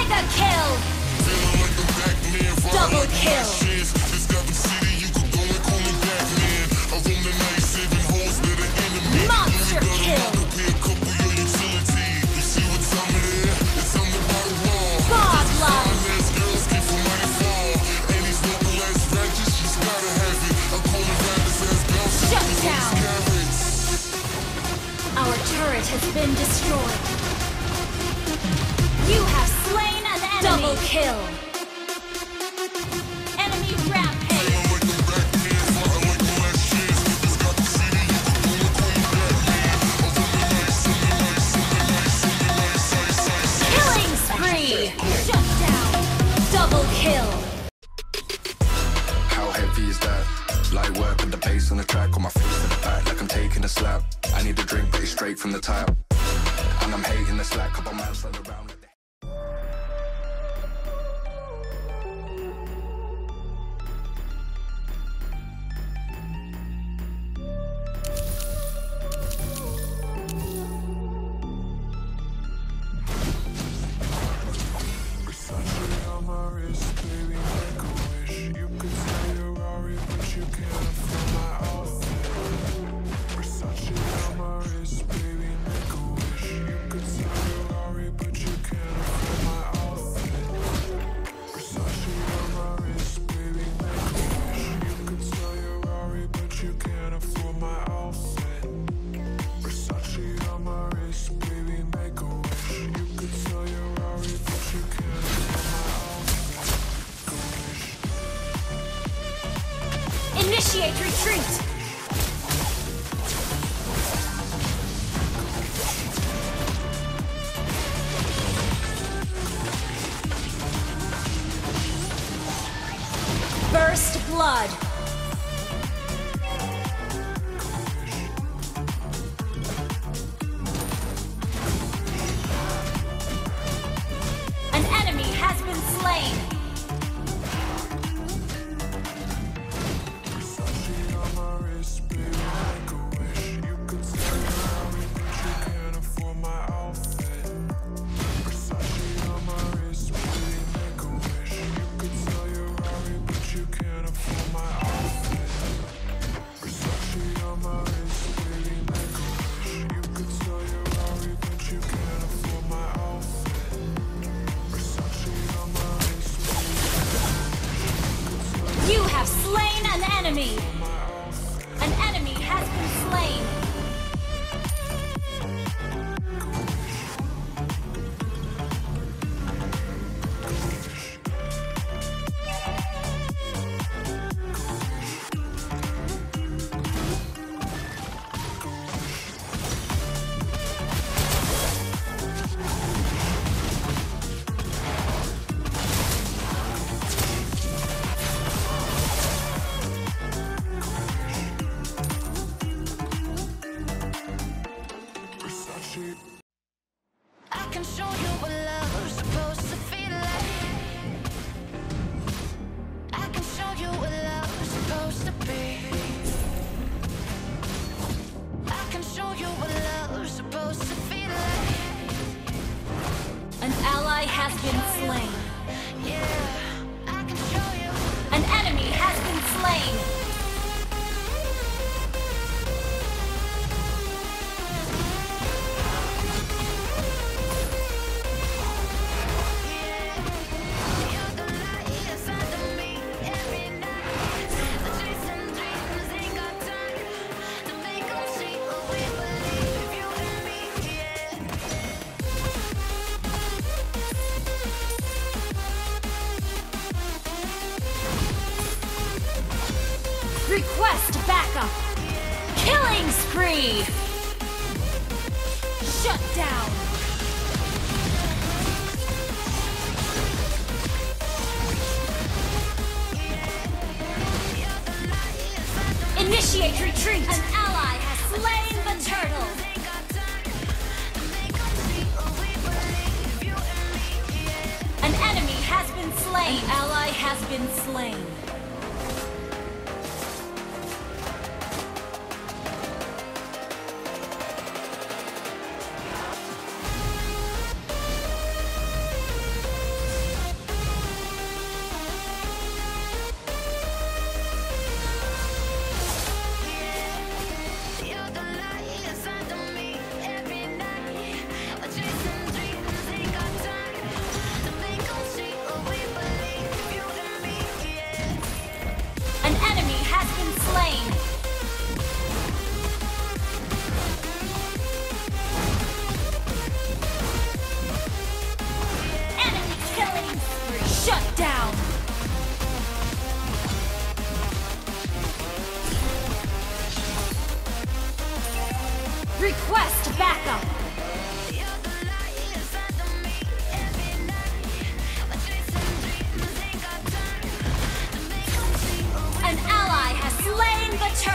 Mega kill! Double kill! Monster kill! Godlike! Shut down! Our turret has been destroyed. You have slain an enemy! Double kill! Enemy rampage! Killing spree! Shut down! Double kill! How heavy is that? Light work with the bass on the track, on my face to the back like I'm taking a slap. I need a drink, but it's straight from the tap. And I'm hating the slack, couple man run around like Initiate retreat! First blood! An enemy has been slain! You have slain an enemy! An enemy has been slain! I can show you what love's supposed to feel like. I can show you what love's supposed to be. I can show you what love's supposed to feel like. An ally has been slain. Yeah, I can show you. An enemy has been slain. You're the light inside of me every night. The chasing dreams ain't got time to make 'em see what we believe. You and me, yeah. Request backup! Killing spree! Shut down! Initiate retreat! An ally has slain the turtle! An enemy has been slain! An ally has been slain!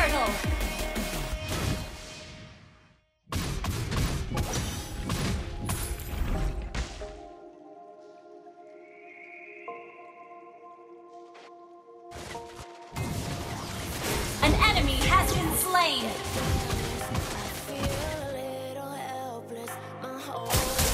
turtle! An enemy has been slain! Feel a little helpless. My whole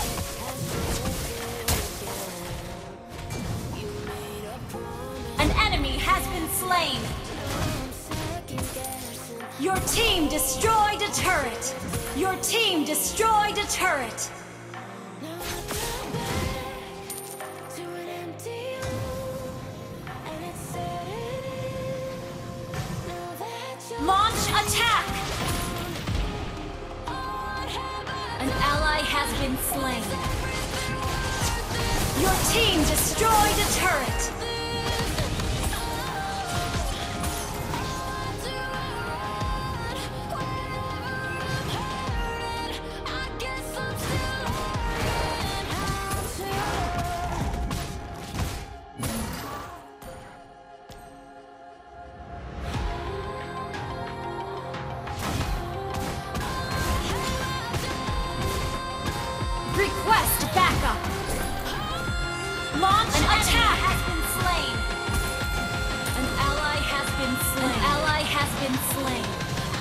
life has broken again. You made a promise. An enemy has been slain! I'm second guessing. Your team destroyed a turret! Your team destroyed a turret! Now I come back to an empty room, and it's setting in. Now that you're Launch attack! on heaven, An ally has been slain. Your team destroyed a turret! I guess I'm still learning how to. Request backup! Launch attack! Has been slain. An ally has been slain. An ally has been slain.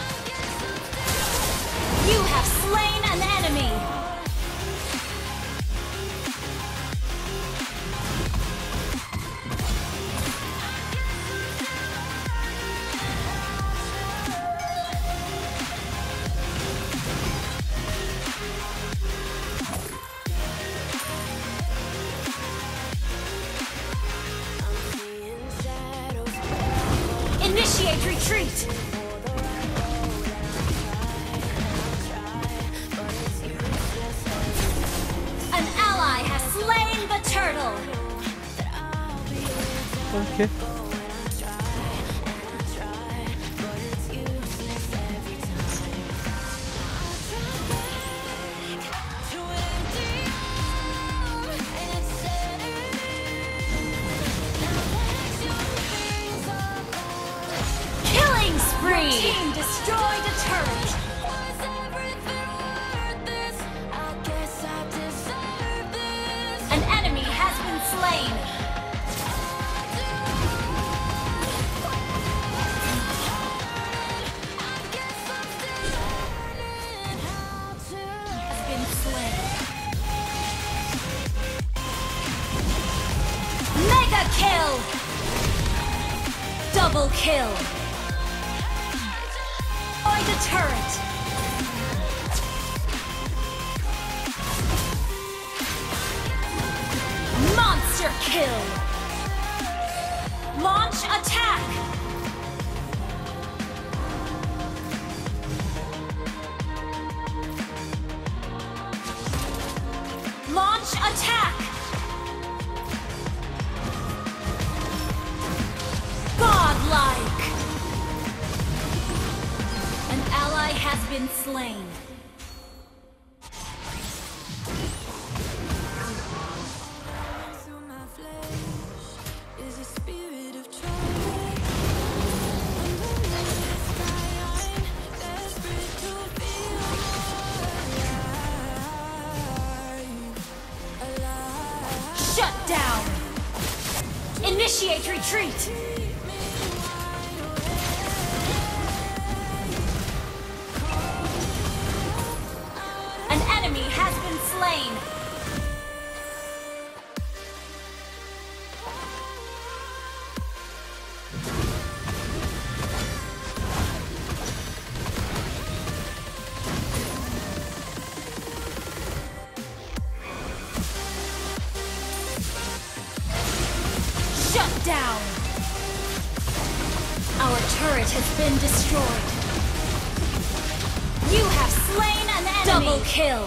You have slain an enemy! Seeing shadows Initiate retreat! An ally has slain the turtle! Okay. to an empty room, and it's setting in. Now that your things are gone, Killing spree! Your team destroyed a turret! was everything worth this? I guess I deserve this. An enemy has been slain! I guess I'm still learning how to. Has been slain. Mega kill! Double kill! By the turret! Monster kill! Launch attack! Launch attack! Godlike! An ally has been slain. Through my flesh is a spirit of triumph. Underneath the sky, I'm desperate to feel alive. Shut down! Initiate retreat! An enemy has been slain! Shut down! Our turret has been destroyed. You have slain an enemy! Double kill!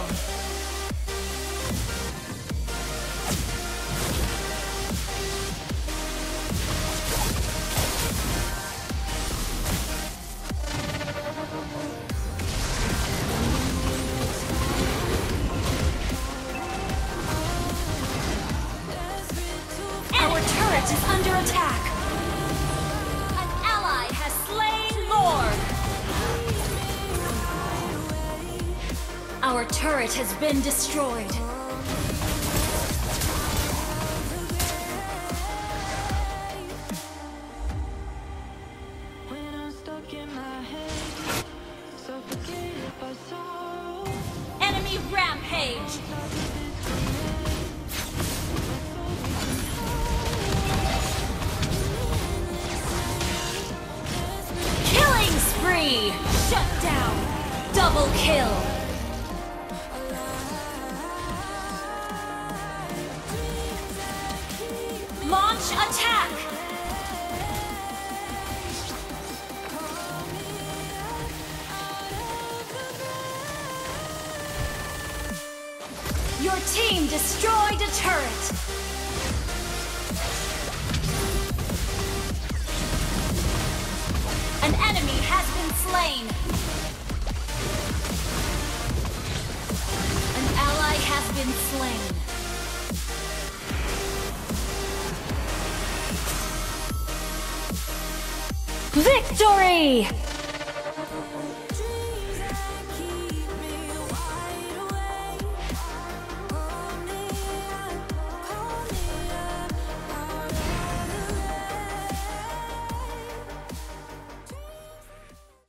Our turret is under attack! An ally has slain Lord! Our turret has been destroyed. When I'm stuck in my head, suffocated by sorrow. Enemy rampage! Killing spree! Shut down! Double kill! Launch attack! Your team destroyed a turret! An enemy has been slain! An ally has been slain! Victory!